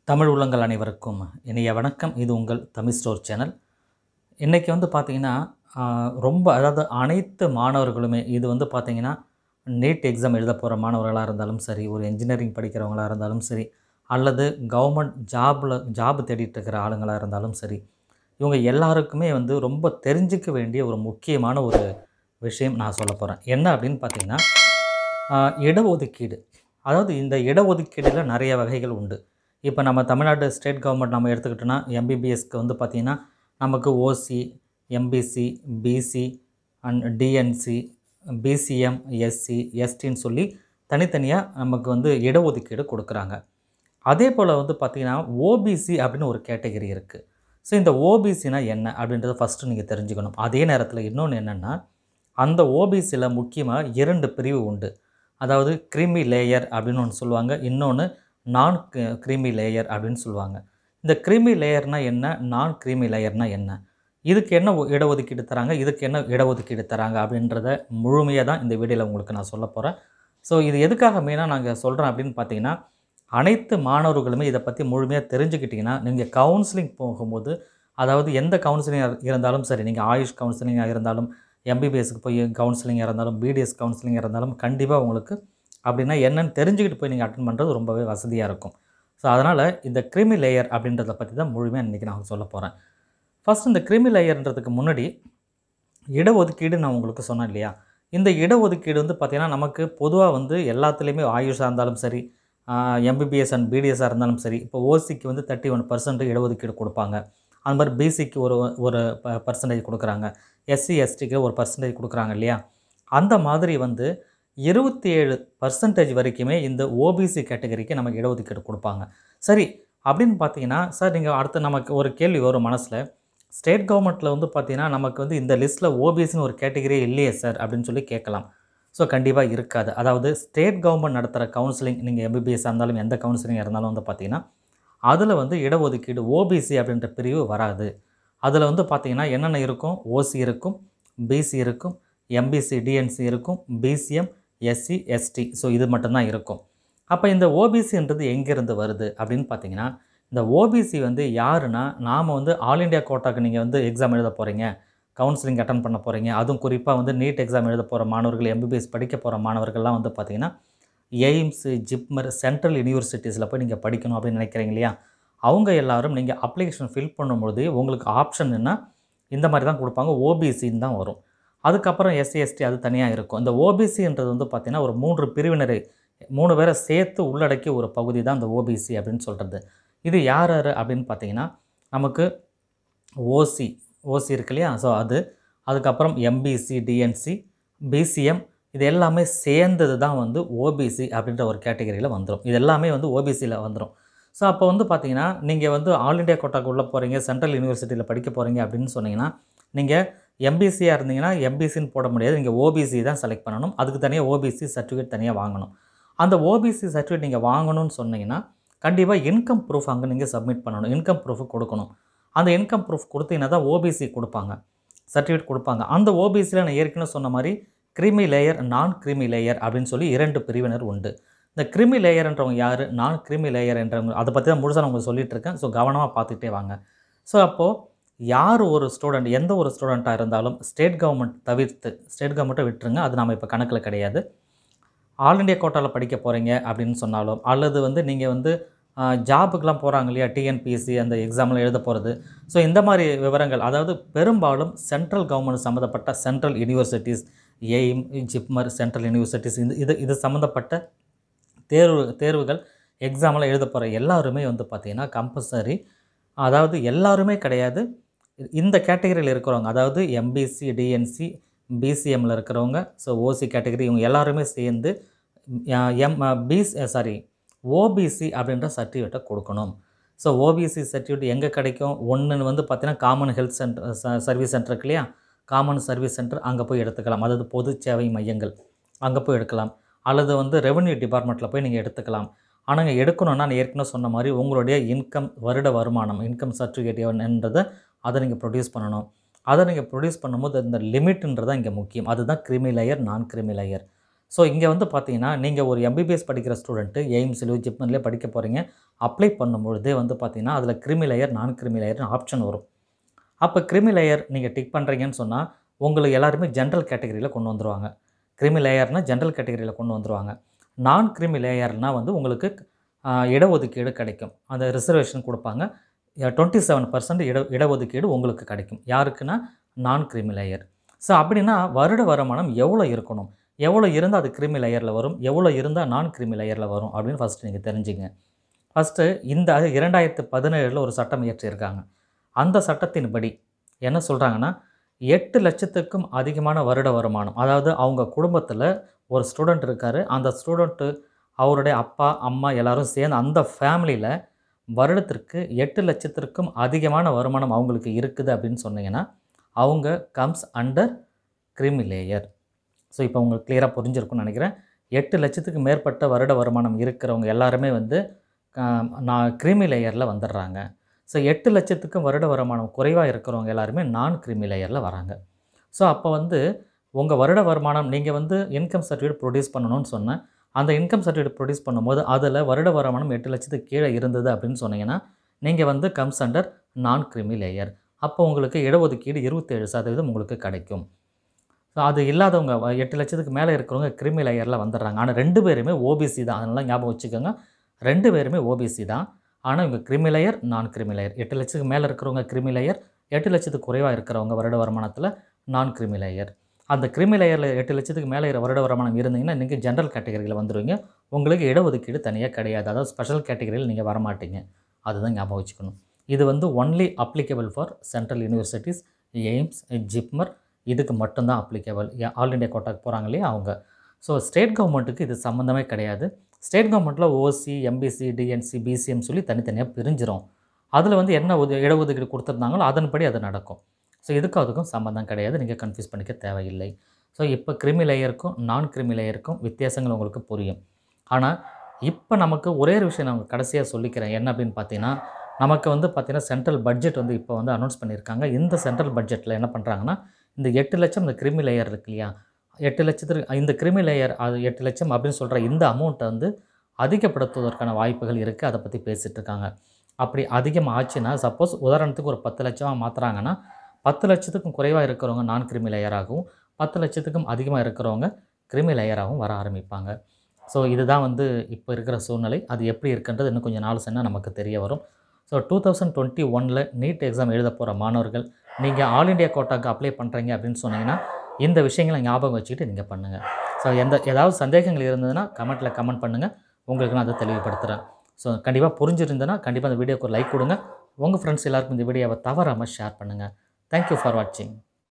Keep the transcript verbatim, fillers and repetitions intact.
தமிழ் உள்ளங்கள் அனைவருக்கும் இனிய வணக்கம். இது உங்கள் தமிழ் ஸ்டோர் சேனல். இன்றைக்கி வந்து பார்த்திங்கன்னா ரொம்ப அதாவது அனைத்து மாணவர்களுமே இது வந்து பார்த்திங்கன்னா நீட் எக்ஸாம் எழுத போகிற மாணவர்களாக இருந்தாலும் சரி, ஒரு இன்ஜினியரிங் படிக்கிறவங்களாக இருந்தாலும் சரி, அல்லது கவர்மெண்ட் ஜாபில் ஜாப் தேடிட்டு இருக்கிற ஆளுங்களாக இருந்தாலும் சரி, இவங்க எல்லாருக்குமே வந்து ரொம்ப தெரிஞ்சிக்க வேண்டிய ஒரு முக்கியமான ஒரு விஷயம் நான் சொல்ல போகிறேன். என்ன அப்படின்னு பார்த்திங்கன்னா இடஒதுக்கீடு. அதாவது இந்த இடஒதுக்கீடில் நிறைய வகைகள் உண்டு. இப்போ நம்ம தமிழ்நாடு ஸ்டேட் கவர்மெண்ட் நம்ம எடுத்துக்கிட்டோன்னா எம்பிபிஎஸ்க்கு வந்து பார்த்திங்கன்னா நமக்கு OC, MBC, BC and DNC, BCM, SC, எஸ்டின்னு சொல்லி தனித்தனியாக நமக்கு வந்து இடஒதுக்கீடு கொடுக்குறாங்க. அதே போல் வந்து பார்த்திங்கன்னா ஓபிசி அப்படின்னு ஒரு கேட்டகரி இருக்குது. ஸோ இந்த ஓபிசினா என்ன அப்படின்றத ஃபஸ்ட்டு நீங்கள் தெரிஞ்சுக்கணும். அதே நேரத்தில் இன்னொன்று என்னென்னா, அந்த ஓபிசியில் முக்கியமாக இரண்டு பிரிவு உண்டு. அதாவது கிரீமி லேயர் அப்படின்னு ஒன்று சொல்லுவாங்க, இன்னொன்று நான் கிரீமி லேயர் அப்படின்னு சொல்லுவாங்க. இந்த கிரீமி லேயர்னால் என்ன, நான் கிரீமி லேயர்னால் என்ன, இதுக்கு என்ன இடஒதுக்கீடு தராங்க, இதுக்கு என்ன இடஒதுக்கீடு தராங்க அப்படின்றத முழுமையாக தான் இந்த வீடியோவில் உங்களுக்கு நான் சொல்ல போகிறேன். ஸோ இது எதுக்காக மெயினாக நாங்கள் சொல்கிறேன் அப்படின்னு பார்த்தீங்கன்னா, அனைத்து மாணவர்களுமே இதை பற்றி முழுமையாக தெரிஞ்சுக்கிட்டிங்கன்னா நீங்கள் கவுன்சிலிங் போகும்போது, அதாவது எந்த கவுன்சிலிங் இருந்தாலும் சரி, நீங்கள் ஆயுஷ் கவுன்சிலிங்காக இருந்தாலும், எம்பிபிஎஸ்க்கு போய் கவுன்சிலிங்காக இருந்தாலும், பிடிஎஸ் கவுன்சிலிங்காக இருந்தாலும் கண்டிப்பாக உங்களுக்கு அப்படின்னா என்னென்னு தெரிஞ்சுக்கிட்டு போய் நீங்கள் அட்டன் பண்ணுறது ரொம்பவே வசதியாக இருக்கும். ஸோ அதனால் இந்த கிரீமி லேயர் அப்படின்றத பற்றி தான் முழுமையாக இன்றைக்கி நான் சொல்ல போகிறேன். ஃபஸ்ட் இந்த கிரீமி லேயர்ன்றதுக்கு முன்னாடி இடஒதுக்கீடு நான் உங்களுக்கு சொன்னேன் இல்லையா, இந்த இடஒதுக்கீடு வந்து பார்த்திங்கன்னா நமக்கு பொதுவாக வந்து எல்லாத்துலேயுமே ஆயுஷாக இருந்தாலும் சரி, எம்பிபிஎஸ் அண்ட் பிடிஎஸ்ஸாக இருந்தாலும் சரி, இப்போ ஓசிக்கு வந்து தேர்ட்டி ஒன் பர்சன்ட் இடஒதுக்கீடு கொடுப்பாங்க. அந்த மாதிரி பிசிக்கு ஒரு ஒரு ப பர்சன்டேஜ் கொடுக்குறாங்க, எஸ்சி எஸ்டிக்கு ஒரு பர்சன்டேஜ் கொடுக்குறாங்க இல்லையா. அந்த மாதிரி வந்து இருபத்தி ஏழு பர்சன்டேஜ் வரைக்குமே இந்த ஓபிசி கேட்டகரிக்கு நமக்கு இடஒதுக்கீடு கொடுப்பாங்க. சரி அப்படின்னு பார்த்தீங்கன்னா, சார் நீங்கள் அடுத்து நமக்கு ஒரு கேள்வி வரும் மனசில், ஸ்டேட் கவர்மெண்ட்டில் வந்து பார்த்திங்கன்னா நமக்கு வந்து இந்த லிஸ்ட்டில் ஓபிசின்னு ஒரு கேட்டகரியே இல்லையே சார் அப்படின்னு சொல்லி கேட்கலாம். ஸோ கண்டிப்பாக இருக்காது. அதாவது ஸ்டேட் கவர்மெண்ட் நடத்துகிற கவுன்சிலிங், நீங்கள் எம்பிபிஎஸ்ஸாக இருந்தாலும் எந்த கவுன்சிலிங்காக இருந்தாலும் வந்து பார்த்திங்கன்னா அதில் வந்து இடஒதுக்கீடு ஓபிசி அப்படின்ற பிரிவு வராது. அதில் வந்து பார்த்திங்கன்னா என்னென்ன இருக்கும், ஓசி இருக்கும், பிசி இருக்கும், எம்பிசி டிஎன்சி இருக்கும், பிசிஎம், எஸ்சி, எஸ்டி. ஸோ இது மட்டும்தான் இருக்கும். அப்போ இந்த ஓபிசின்றது எங்கேருந்து வருது அப்படின்னு பார்த்தீங்கன்னா, இந்த ஓபிசி வந்து யாருன்னா, நாம் வந்து ஆல் இண்டியா கோட்டாக்கு நீங்கள் வந்து எக்ஸாம் எழுத போகிறீங்க, கவுன்சிலிங் அட்டன் பண்ண போகிறீங்க, அதுவும் குறிப்பாக வந்து நீட் எக்ஸாம் எழுத போகிற மாணவர்கள், எம்பிபிஎஸ் படிக்க போகிற மாணவர்கள்லாம் வந்து பார்த்திங்கன்னா எய்ம்ஸு, ஜிப்மர், சென்ட்ரல் யூனிவர்சிட்டிஸில் போய் நீங்கள் படிக்கணும் அப்படின்னு நினைக்கிறீங்க இல்லையா, அவங்க எல்லோரும் நீங்கள் அப்ளிகேஷன் ஃபில் பண்ணும்பொழுது உங்களுக்கு ஆப்ஷன் என்ன இந்த மாதிரி தான் கொடுப்பாங்க, ஓபிசின்னு தான் வரும். அதுக்கப்புறம் எஸ்சி எஸ்டி அது தனியாக இருக்கும். இந்த ஓபிசின்றது வந்து பார்த்திங்கன்னா ஒரு மூன்று பிரிவினரை மூணு பேரை சேர்த்து உள்ளடக்கிய ஒரு பகுதி தான் இந்த ஓபிசி அப்படின்னு சொல்கிறது. இது யார் யார் அப்படின்னு பார்த்திங்கன்னா நமக்கு ஓசி ஓசி இருக்கு இல்லையா, ஸோ அது, அதுக்கப்புறம் எம்பிசி, டிஎன்சி, பிசிஎம், இது எல்லாமே சேர்ந்தது தான் வந்து ஓபிசி அப்படின்ற ஒரு கேட்டகரியில் வந்துடும். இது எல்லாமே வந்து ஓபிசியில் வந்துடும். ஸோ அப்போ வந்து பார்த்திங்கன்னா நீங்கள் வந்து ஆல் இண்டியா கோட்டாக்கு உள்ளே போகிறீங்க, சென்ட்ரல் யூனிவர்சிட்டியில் படிக்க போகிறீங்க அப்படின்னு சொன்னீங்கன்னா, நீங்கள் எம்பிசியாக இருந்தீங்கன்னா எம்பிசின்னு போட முடியாது, நீங்கள் ஓபிசி தான் செலக்ட் பண்ணணும். அதுக்கு தனியாக ஓபிசி சர்டிஃபிகேட் தனியாக வாங்கணும். அந்த ஓபிசி சர்டிஃபிகேட் நீங்கள் வாங்கணும்னு சொன்னீங்கன்னா கண்டிப்பாக இன்கம் ப்ரூஃப் அங்கே நீங்கள் சப்மிட் பண்ணணும், இன்கம் ப்ரூஃப் கொடுக்கணும். அந்த இன்கம் ப்ரூஃப் கொடுத்தீங்கன்னா தான் ஓபிசி கொடுப்பாங்க, சர்டிஃபிகேட் கொடுப்பாங்க. அந்த ஓபிசியில் நான் ஏற்கனவே சொன்ன மாதிரி கிரீமி லேயர், நான் கிரீமி லேயர் அப்படின்னு சொல்லி இரண்டு பிரிவினர் உண்டு. இந்த கிரீமி லேயர்ன்றவங்க யார், நான் கிரீமி லேயர் என்றவங்க, அதை பற்றி தான் முழுசாக நான் உங்களுக்கு சொல்லிகிட்டு இருக்கேன். ஸோ கவனமாக பார்த்துக்கிட்டே வாங்க. ஸோ அப்போது யார் ஒரு ஸ்டூடெண்ட், எந்த ஒரு ஸ்டூடெண்ட்டாக இருந்தாலும் ஸ்டேட் கவர்மெண்ட் தவிர்த்து, ஸ்டேட் கவர்மெண்ட்டை விட்டுருங்க, அது நம்ம இப்போ கணக்கில் கிடையாது. ஆல் இண்டியா கோட்டாவில் படிக்க போகிறீங்க அப்படின்னு சொன்னாலும், அல்லது வந்து நீங்கள் வந்து ஜாபுக்கெலாம் போகிறாங்க இல்லையா, டிஎன்பிஎஸ்சி அந்த எக்ஸாமில் எழுத போகிறது, ஸோ இந்த மாதிரி விவரங்கள், அதாவது பெரும்பாலும் சென்ட்ரல் கவர்மெண்ட் சம்மந்தப்பட்ட central universities, AIIMS, JIPMER, central universities, இது இது இது சம்மந்தப்பட்ட தேர்வு தேர்வுகள் எக்ஸாமில் எழுத போகிற எல்லாருமே வந்து பார்த்திங்கன்னா கம்பல்சரி, அதாவது எல்லாருமே கிடையாது, இந்த கேட்டகரியில் இருக்கிறவங்க, அதாவது எம்பிசி, டிஎன்சி, பிசிஎம்மில் இருக்கிறவங்க, ஸோ ஓசி கேட்டகரி, இவங்க எல்லாருமே சேர்ந்து எம் பிசி சாரி ஓபிசி அப்படின்ற சர்டிஃபிகேட்டை கொடுக்கணும். ஸோ ஓபிசி சர்டிஃபிகேட் எங்கே கிடைக்கும், ஒன்று வந்து பார்த்திங்கன்னா common health centre service centre இருக்கு இல்லையா, காமன் சர்வீஸ் சென்டர், அங்கே போய் எடுத்துக்கலாம். அதாவது பொது சேவை மையங்கள், அங்கே போய் எடுக்கலாம். அல்லது வந்து ரெவன்யூ டிபார்ட்மெண்ட்டில் போய் நீங்கள் எடுத்துக்கலாம். ஆனால் இங்கே எடுக்கணுன்னா நான் ஏற்கனவே சொன்ன மாதிரி உங்களுடைய இன்கம், வருட வருமானம், இன்கம் சர்டிஃபிகேட் என்னன்றதை அதை நீங்கள் ப்ரொடியூஸ் பண்ணணும். அதை நீங்கள் ப்ரொடியூஸ் பண்ணும்போது இந்த லிமிட்ன்றதான் இங்கே முக்கியம். அதுதான் கிரீமி லேயர், நான் கிரீமி லேயர். ஸோ இங்கே வந்து பார்த்தீங்கன்னா நீங்கள் ஒரு எம்பிபிஎஸ் படிக்கிற ஸ்டூடெண்ட்டு எய்ம்ஸ்லையோ ஜிப்மன்லேயோ படிக்க போகிறீங்க. அப்ளை பண்ணும்பொழுதே வந்து பார்த்தீங்கன்னா அதில் கிரிமி லேயர் நான் கிரிமி லேயர்னு ஆப்ஷன் வரும். அப்போ கிரிமி லேயர் நீங்கள் டிக் பண்ணுறீங்கன்னு சொன்னால் உங்களுக்கு எல்லாருமே ஜென்ரல் கேட்டகரியில் கொண்டு வந்துருவாங்க. கிரிமி லேயர்னால் ஜென்ரல் கேட்டகரியில் கொண்டு வந்துருவாங்க. நான் கிரிமி லேயர்னால் வந்து உங்களுக்கு இடஒதுக்கீடு கிடைக்கும். அந்த ரிசர்வேஷன் கொடுப்பாங்க. டுவெண்ட்டி செவன் பர்சன்ட் இட இடஒதுக்கீடு உங்களுக்கு கிடைக்கும். யாருக்குன்னா நான் கிரிமி லேயர். ஸோ அப்படின்னா வருட வருமானம் எவ்வளோ இருக்கணும், எவ்வளோ இருந்தால் அது கிரிமி லேயரில் வரும், எவ்வளோ இருந்தால் நான் கிரிமி லேயரில் வரும் அப்படின்னு ஃபஸ்ட்டு நீங்கள் தெரிஞ்சுங்க. ஃபஸ்ட்டு இந்த இரண்டாயிரத்து பதினேழில் ஒரு சட்டம் இயற்றியிருக்காங்க. அந்த சட்டத்தின்படி என்ன சொல்கிறாங்கன்னா, எட்டு லட்சத்துக்கும் அதிகமான வருட வருமானம், அதாவது அவங்க குடும்பத்தில் ஒரு ஸ்டூடெண்ட் இருக்கார், அந்த ஸ்டூடெண்ட்டு அவருடைய அப்பா அம்மா எல்லோரும் சேர்ந்து அந்த ஃபேமிலியில் வருடத்திற்கு எட்டு லட்சத்திற்கும் அதிகமான வருமானம் அவங்களுக்கு இருக்குது அப்படின்னு சொன்னீங்கன்னா அவங்க comes under creamy layer. So இப்போ உங்களுக்கு கிளியராக புரிஞ்சிருக்கும்னு நினைக்கிறேன். எட்டு லட்சத்துக்கு மேற்பட்ட வருட வருமானம் இருக்கிறவங்க எல்லாருமே வந்து நான் கிரிமி லேயரில் வந்துடுறாங்க. ஸோ எட்டு லட்சத்துக்கும் வருட வருமானம் குறைவாக இருக்கிறவங்க எல்லாருமே நான் கிரிமி லேயரில் வராங்க. ஸோ அப்போ வந்து உங்கள் வருட வருமானம் நீங்கள் வந்து இன்கம் சர்டிஃபிகேட் ப்ரொடியூஸ் பண்ணணும்னு சொன்னேன். அந்த இன்கம் சர்டிஃபிகேட் ப்ரொடியூஸ் பண்ணும்போது அதில் வருட வருமானம் எட்டு லட்சத்துக்கு கீழே இருந்தது அப்படின்னு சொன்னீங்கன்னா நீங்கள் வந்து கம்ஸ் அண்டர் நான் கிரிமி லேயர். அப்போ உங்களுக்கு இடஒதுக்கீடு இருபத்தேழு சதவீதம் உங்களுக்கு கிடைக்கும். ஸோ அது இல்லாதவங்க எட்டு லட்சத்துக்கு மேலே இருக்கிறவங்க கிரிமி லேயரில் வந்துடுறாங்க. ஆனால் ரெண்டு பேருமே ஓபிசி தான், அதனால ஞாபகம் வச்சுக்கோங்க. ரெண்டு பேருமே ஓபிசி தான். ஆனால் இவங்க கிரிமி லேயர் நான் கிரிமி லேயர். எட்டு லட்சத்துக்கு மேலே இருக்கிறவங்க கிரிமி லேயர், எட்டு லட்சத்துக்கு குறைவாக இருக்கிறவங்க வருட வருமானத்தில் நான் கிரிமி லேயர். அந்த கிரிமி லேயரில் எட்டு லட்சத்துக்கு மேலே வருட வருமானம் இருந்தீங்கன்னா நீங்கள் ஜென்ரல் கேட்டகரியில் வந்துடுவீங்க. உங்களுக்கு இடஒதுக்கீடு தனியாக கிடையாது. அதாவது ஸ்பெஷல் கேட்டகரியில் நீங்கள் வரமாட்டீங்க. அதுதான் ஞாபகம் வச்சுக்கணும். இது வந்து only applicable for central universities, AIIMS, JIPMER, இதுக்கு மட்டும்தான் அப்ளிகபிள். ஆல் இண்டியா கோட்டாக்கு போகிறாங்க இல்லையா அவங்க. ஸோ ஸ்டேட் கவர்மெண்ட்டுக்கு இது சம்மந்தமே கிடையாது. ஸ்டேட் கவர்மெண்ட்டில் ஓசி, எம்பிசி, டிஎன்சி, பிசிஎம் சொல்லி தனித்தனியாக பிரிஞ்சிடும். அதில் வந்து என்ன ஒது இடஒதுக்கீடு கொடுத்துருந்தாங்களோ அதன்படி அது நடக்கும். ஸோ இதுக்கும் அதுக்கும் சம்மந்தம் கிடையாது. நீங்கள் கன்ஃபியூஸ் பண்ணிக்க தேவையில்லை. ஸோ இப்போ கிரிமி லேயருக்கும் நான் கிரிமி லேயருக்கும் வித்தியாசங்கள் உங்களுக்கு புரியும். ஆனால் இப்போ நமக்கு ஒரே ஒரு விஷயம் நான் கடைசியாக சொல்லிக்கிறேன். என்ன அப்படின்னு பார்த்தீங்கன்னா, நமக்கு வந்து பார்த்திங்கன்னா சென்ட்ரல் பட்ஜெட் வந்து இப்போ வந்து அனௌன்ஸ் பண்ணியிருக்காங்க. இந்த சென்ட்ரல் பட்ஜெட்டில் என்ன பண்ணுறாங்கன்னா, இந்த எட்டு லட்சம் இந்த கிரிமி லேயர் இருக்கு இல்லையா, எட்டு லட்சத்துக்கு இந்த கிரிமி லேயர் அது எட்டு லட்சம் அப்படின்னு சொல்கிற இந்த அமௌண்ட்டை வந்து அதிகப்படுத்துவதற்கான வாய்ப்புகள் இருக்குது. அதை பற்றி பேசிகிட்டு இருக்காங்க. அப்படி அதிகமாக ஆச்சுன்னா, சப்போஸ் உதாரணத்துக்கு ஒரு பத்து லட்சமாக மாற்றுறாங்கன்னா பத்து லட்சத்துக்கும் குறைவாக இருக்கிறவங்க நான் கிரிமி லேயராகவும், பத்து லட்சத்துக்கும் அதிகமாக இருக்கிறவங்க கிரிமி லேயராகவும் வர ஆரம்பிப்பாங்க. ஸோ இதுதான் வந்து இப்போ இருக்கிற சூழ்நிலை. அது எப்படி இருக்குன்றது இன்னும் கொஞ்சம் நாள் சென்னால் நமக்கு தெரிய வரும். ஸோ டூ தௌசண்ட் டுவெண்ட்டி ஒனில் நீட் எக்ஸாம் எழுத போகிற மாணவர்கள் நீங்கள் ஆல் இண்டியா கோட்டாக்கு அப்ளை பண்ணுறீங்க அப்படின்னு சொன்னீங்கன்னா இந்த விஷயங்களை ஞாபகம் வச்சுக்கிட்டு நீங்கள் பண்ணுங்கள். ஸோ எந்த ஏதாவது சந்தேகங்கள் இருந்ததுன்னா கமெண்ட்டில் கமெண்ட் பண்ணுங்கள். உங்களுக்கு நான் அதை தெளிவுபடுத்துகிறேன். ஸோ கண்டிப்பாக புரிஞ்சிருந்ததுன்னா கண்டிப்பாக அந்த வீடியோக்கு ஒரு லைக் கொடுங்க. உங்கள் ஃப்ரெண்ட்ஸ் எல்லாருக்கும் இந்த வீடியோவை தவறாமல் ஷேர் பண்ணுங்கள். Thank you for watching.